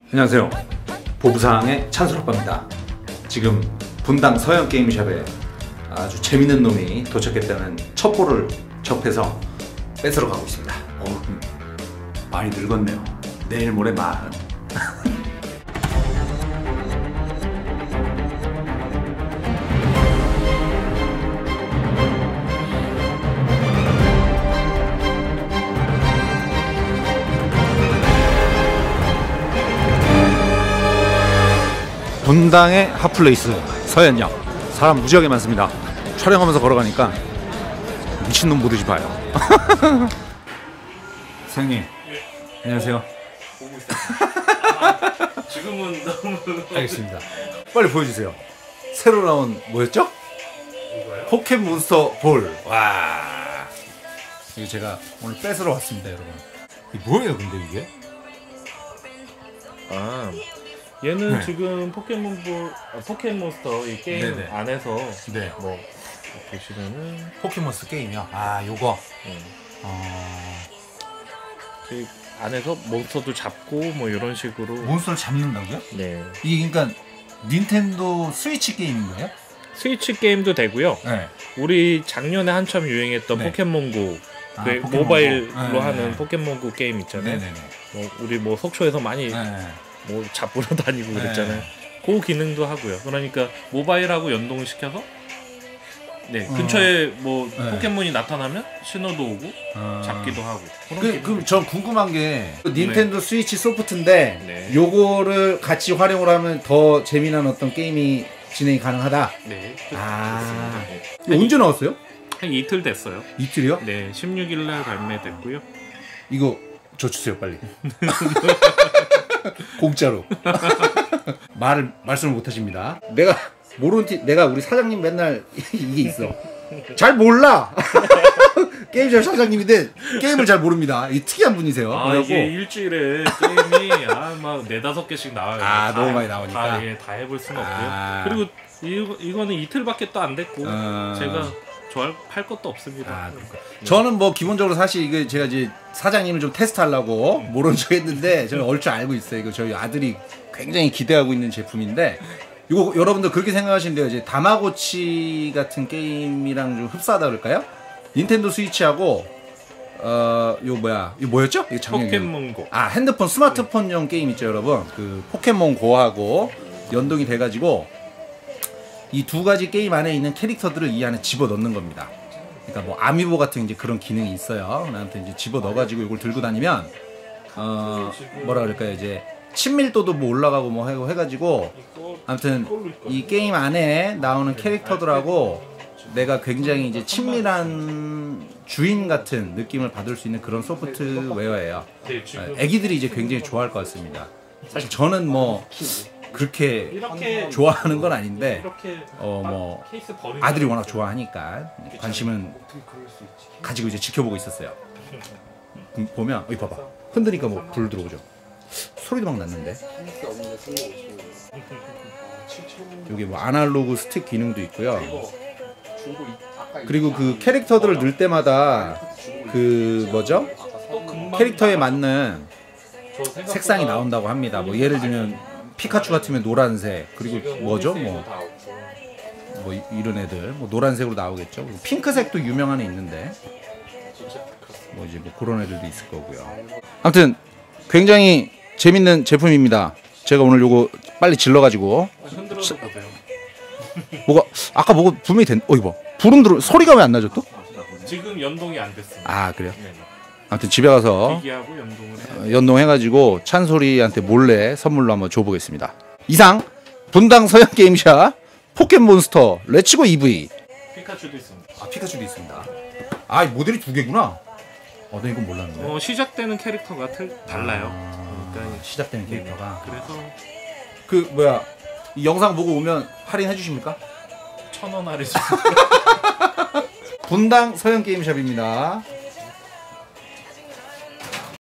안녕하세요. 보부상의 찬솔오빠입니다. 지금 분당 서현게임샵에 아주 재밌는 놈이 도착했다는 첩보를 접해서 뺏으러 가고 있습니다. 많이 늙었네요. 내일 모레 40. 분당의 핫플레이스 서현역, 사람 무지하게 많습니다. 촬영하면서 걸어가니까 미친놈 보듯이 봐요. 사장님, 안녕하세요. 보고 있어요. 지금은 너무 알겠습니다. 빨리 보여주세요. 새로 나온 뭐였죠? 이거요? 포켓몬스터 볼. 와, 이거 제가 오늘 뺏으러 왔습니다, 여러분. 이게 뭐예요, 근데 이게? 얘는 네. 지금 포켓몬스터 이 게임 네네. 안에서 네. 뭐 보시면은 포켓몬스터 게임이요. 아, 요거. 그 안에서 몬스터도 잡고 뭐 이런 식으로. 몬스터를 잡는다고요? 네. 이게 그러니까 닌텐도 스위치 게임인 거예요? 스위치 게임도 되고요. 네. 우리 작년에 한참 유행했던 네. 포켓몬고, 아, 그 포켓몬고. 모바일로 네, 하는 네. 포켓몬고 게임 있잖아요. 네네네. 뭐 우리 뭐 속초에서 많이 네. 뭐 잡으러 다니고 네. 그랬잖아요. 그 기능도 하고요. 그러니까 모바일하고 연동을 시켜서 근처에 뭐 네. 포켓몬이 나타나면 신호도 오고 잡기도 하고. 그럼 저 궁금한 게 닌텐도 스위치 소프트인데 네. 요거를 같이 활용을 하면 더 재미난 어떤 게임이 진행이 가능하다. 네. 아, 네. 이거 언제 나왔어요? 한 이틀 됐어요. 이틀이요? 네, 16일 날 발매됐고요. 이거 저 주세요 빨리. 공짜로. 말씀을 못 하십니다. 내가 모르는 내가 우리 사장님 맨날 이게 있어. 잘 몰라. 게임샵 사장님인데 게임을 잘 모릅니다. 이 특이한 분이세요. 아, 그래갖고 이게 일주일에 게임이 막 4-5개씩 나와요. 아, 너무 많이 나오니까. 다 해볼 수는 아. 없고요. 그리고 이거는 이틀밖에 또 안 됐고 아. 제가 팔 것도 없습니다. 저는 뭐 기본적으로 사실 이게 제가 이제 사장님을 좀 테스트하려고 모른 척 했는데 저는 얼추 알고 있어요. 이거 저희 아들이 굉장히 기대하고 있는 제품인데 이거 여러분들 그렇게 생각하시는데요. 이제 다마고치 같은 게임이랑 좀 흡사하다 그럴까요? 닌텐도 스위치하고 이거 뭐였죠? 이거 작년에. 포켓몬고. 아, 핸드폰 스마트폰용 게임 있죠, 여러분. 그 포켓몬고하고 연동이 돼가지고 이 두 가지 게임 안에 있는 캐릭터들을 이 안에 집어 넣는 겁니다. 그러니까 뭐 아미보 같은 이제 그런 기능이 있어요. 나한테 이제 집어 넣어가지고 이걸 들고 다니면 뭐라 그럴까요? 이제 친밀도도 뭐 올라가고 뭐 하고 해가지고 아무튼 이 게임 안에 나오는 캐릭터들하고 내가 굉장히 이제 친밀한 주인 같은 느낌을 받을 수 있는 그런 소프트웨어예요. 애기들이 이제 굉장히 좋아할 것 같습니다. 사실 저는 뭐 그렇게 좋아하는 건 아닌데 뭐 아들이 워낙 좋아하니까 관심은 가지고 이제 지켜보고 있었어요. 보면 여기 봐봐, 흔드니까 뭐 불 들어오죠. 소리도 막 났는데. 여기 뭐 아날로그 스틱 기능도 있고요. 그리고 그 캐릭터들을 넣을 때마다 그 뭐죠? 캐릭터에 맞는 색상이 나온다고 합니다. 뭐 예를 들면 피카츄 같으면 노란색, 그리고 뭐죠? 뭐 이런 애들 뭐 노란색으로 나오겠죠. 핑크색도 유명한 애 있는데 뭐 이제 뭐 그런 애들도 있을 거고요. 아무튼 굉장히 재밌는 제품입니다. 제가 오늘 요거 빨리 질러가지고 흔들어서 보세요. 뭐가 아까 뭐가 분명히 이거 봐, 불은 들어, 소리가 왜 안 나죠 또? 지금 연동이 안 됐습니다. 아, 그래요? 아무튼 집에 가서 기기하고 연동을 연동해가지고 찬솔이한테 몰래 선물로 한번 줘보겠습니다. 이상 분당 서현게임샵 포켓몬스터 레츠고 EV. 피카츄도 있습니다. 아, 피카츄도 있습니다. 아, 모델이 두 개구나. 나 이건 몰랐는데. 시작되는 캐릭터가 달라요. 그러니까 시작되는 캐릭터가. 그래서 그 뭐야, 이 영상 보고 오면 할인해 주십니까? 1,000원 할인. 분당 서현게임샵입니다.